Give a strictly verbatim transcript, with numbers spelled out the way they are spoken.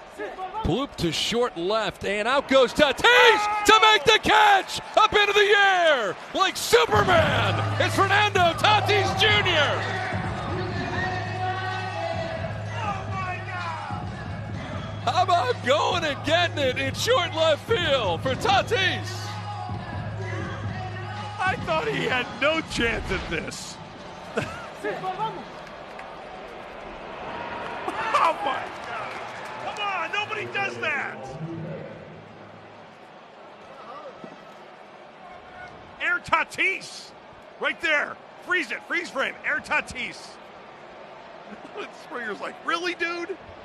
Bloop to short left, and out goes Tatis to make the catch! Up into the air like Superman! It's Fernando Tatis Junior How about going and getting it in short left field for Tatis? I thought he had no chance at this. Oh my God! Come on, nobody does that. Air Tatis, right there. Freeze it, freeze frame. Air Tatis. Springer's like, really, dude?